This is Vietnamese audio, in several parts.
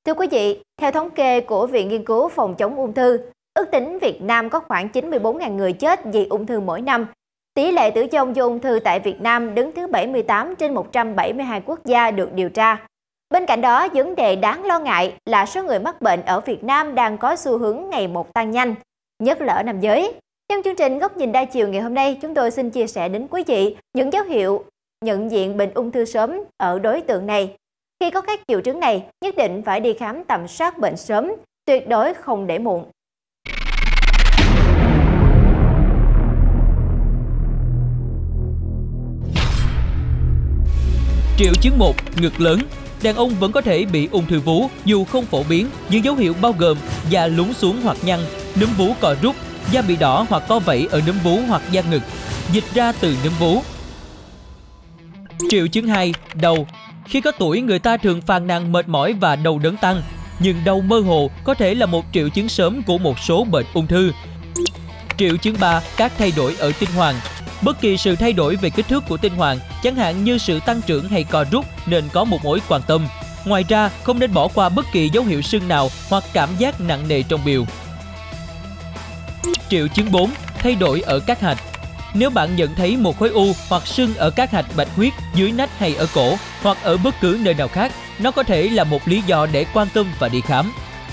Thưa quý vị, theo thống kê của Viện Nghiên cứu Phòng chống ung thư, ước tính Việt Nam có khoảng 94.000 người chết vì ung thư mỗi năm. Tỷ lệ tử vong do ung thư tại Việt Nam đứng thứ 78 trên 172 quốc gia được điều tra. Bên cạnh đó, vấn đề đáng lo ngại là số người mắc bệnh ở Việt Nam đang có xu hướng ngày một tăng nhanh, nhất là ở nam giới. Trong chương trình Góc nhìn đa chiều ngày hôm nay, chúng tôi xin chia sẻ đến quý vị những dấu hiệu nhận diện bệnh ung thư sớm ở đối tượng này. Khi có các triệu chứng này, nhất định phải đi khám tầm soát bệnh sớm, tuyệt đối không để muộn. Triệu chứng 1. Ngực lớn. Đàn ông vẫn có thể bị ung thư vú dù không phổ biến. Những dấu hiệu bao gồm da lún xuống hoặc nhăn, núm vú co rút, da bị đỏ hoặc co vẩy ở núm vú hoặc da ngực, dịch ra từ núm vú. Triệu chứng 2. Đầu. Khi có tuổi, người ta thường phàn nàn mệt mỏi và đầu đớn tăng, nhưng đầu mơ hồ có thể là một triệu chứng sớm của một số bệnh ung thư. Triệu chứng 3. Các thay đổi ở tinh hoàn. Bất kỳ sự thay đổi về kích thước của tinh hoàn, chẳng hạn như sự tăng trưởng hay co rút, nên có một mối quan tâm. Ngoài ra, không nên bỏ qua bất kỳ dấu hiệu sưng nào hoặc cảm giác nặng nề trong bìu. Triệu chứng 4. Thay đổi ở các hạch. Nếu bạn nhận thấy một khối u hoặc sưng ở các hạch bạch huyết, dưới nách hay ở cổ, hoặc ở bất cứ nơi nào khác, nó có thể là một lý do để quan tâm và đi khám.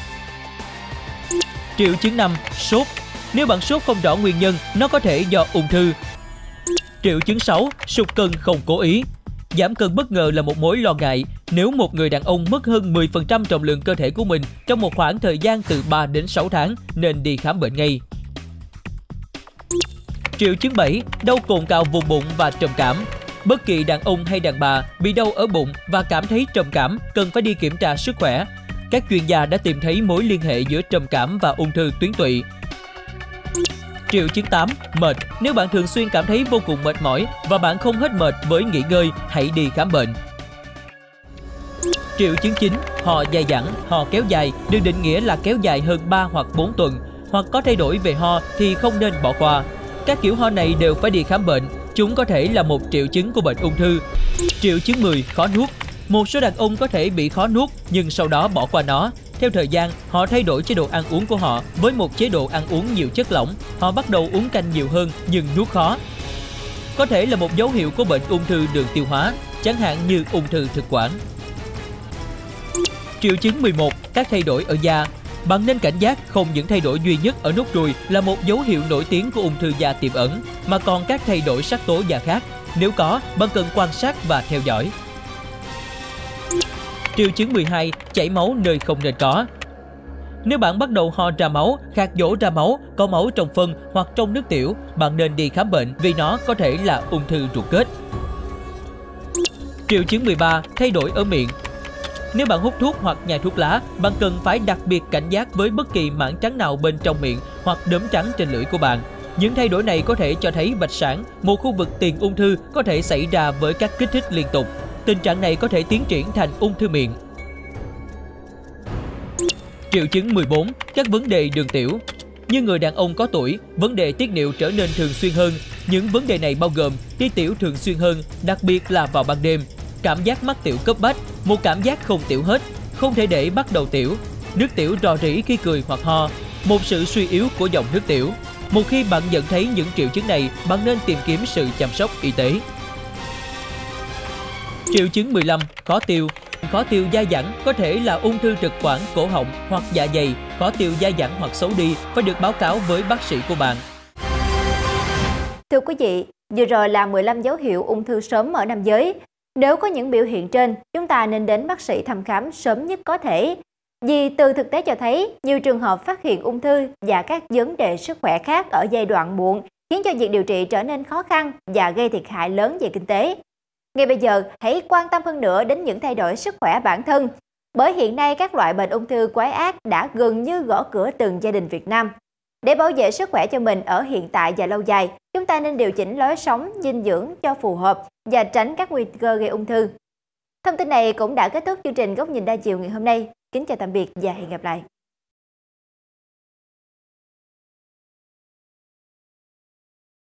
Triệu chứng 5. Sốt. Nếu bạn sốt không rõ nguyên nhân, nó có thể do ung thư. Triệu chứng 6. Sụt cân không cố ý. Giảm cân bất ngờ là một mối lo ngại. Nếu một người đàn ông mất hơn 10% trọng lượng cơ thể của mình trong một khoảng thời gian từ 3 đến 6 tháng, nên đi khám bệnh ngay. Triệu chứng 7. Đau cồn cào vùng bụng và trầm cảm. Bất kỳ đàn ông hay đàn bà bị đau ở bụng và cảm thấy trầm cảm cần phải đi kiểm tra sức khỏe. Các chuyên gia đã tìm thấy mối liên hệ giữa trầm cảm và ung thư tuyến tụy. Triệu chứng 8. Mệt. Nếu bạn thường xuyên cảm thấy vô cùng mệt mỏi và bạn không hết mệt với nghỉ ngơi, hãy đi khám bệnh. Triệu chứng 9. Ho dai dẳng. Ho kéo dài được định nghĩa là kéo dài hơn 3 hoặc 4 tuần, hoặc có thay đổi về ho thì không nên bỏ qua. Các kiểu ho này đều phải đi khám bệnh. Chúng có thể là một triệu chứng của bệnh ung thư. Triệu chứng 10. Khó nuốt. Một số đàn ông có thể bị khó nuốt nhưng sau đó bỏ qua nó. Theo thời gian, họ thay đổi chế độ ăn uống của họ với một chế độ ăn uống nhiều chất lỏng. Họ bắt đầu uống canh nhiều hơn nhưng nuốt khó. Có thể là một dấu hiệu của bệnh ung thư đường tiêu hóa, chẳng hạn như ung thư thực quản. Triệu chứng 11. Các thay đổi ở da. Bạn nên cảnh giác không những thay đổi duy nhất ở nốt ruồi là một dấu hiệu nổi tiếng của ung thư da tiềm ẩn, mà còn các thay đổi sắc tố da khác. Nếu có, bạn cần quan sát và theo dõi. Triệu chứng 12. Chảy máu nơi không nên có. Nếu bạn bắt đầu ho ra máu, khạc dỗ ra máu, có máu trong phân hoặc trong nước tiểu, bạn nên đi khám bệnh vì nó có thể là ung thư ruột kết. Triệu chứng 13. Thay đổi ở miệng. Nếu bạn hút thuốc hoặc nhai thuốc lá, bạn cần phải đặc biệt cảnh giác với bất kỳ mảng trắng nào bên trong miệng hoặc đốm trắng trên lưỡi của bạn. Những thay đổi này có thể cho thấy vạch sản, một khu vực tiền ung thư có thể xảy ra với các kích thích liên tục. Tình trạng này có thể tiến triển thành ung thư miệng. Triệu chứng 14. Các vấn đề đường tiểu. Như người đàn ông có tuổi, vấn đề tiết niệu trở nên thường xuyên hơn. Những vấn đề này bao gồm đi tiểu thường xuyên hơn, đặc biệt là vào ban đêm, cảm giác mắc tiểu cấp bách, một cảm giác không tiểu hết, không thể để bắt đầu tiểu, nước tiểu rò rỉ khi cười hoặc ho, một sự suy yếu của dòng nước tiểu. Một khi bạn nhận thấy những triệu chứng này, bạn nên tìm kiếm sự chăm sóc y tế. Triệu chứng 15. Khó tiêu. Khó tiêu dai dẳng có thể là ung thư thực quản, cổ họng hoặc dạ dày. Khó tiêu dai dẳng hoặc xấu đi phải được báo cáo với bác sĩ của bạn. Thưa quý vị, vừa rồi là 15 dấu hiệu ung thư sớm ở nam giới. Nếu có những biểu hiện trên, chúng ta nên đến bác sĩ thăm khám sớm nhất có thể. Vì từ thực tế cho thấy, nhiều trường hợp phát hiện ung thư và các vấn đề sức khỏe khác ở giai đoạn muộn khiến cho việc điều trị trở nên khó khăn và gây thiệt hại lớn về kinh tế. Ngay bây giờ, hãy quan tâm hơn nữa đến những thay đổi sức khỏe bản thân. Bởi hiện nay các loại bệnh ung thư quái ác đã gần như gõ cửa từng gia đình Việt Nam. Để bảo vệ sức khỏe cho mình ở hiện tại và lâu dài, chúng ta nên điều chỉnh lối sống, dinh dưỡng cho phù hợp và tránh các nguy cơ gây ung thư. Thông tin này cũng đã kết thúc chương trình Góc nhìn đa chiều ngày hôm nay. Kính chào tạm biệt và hẹn gặp lại.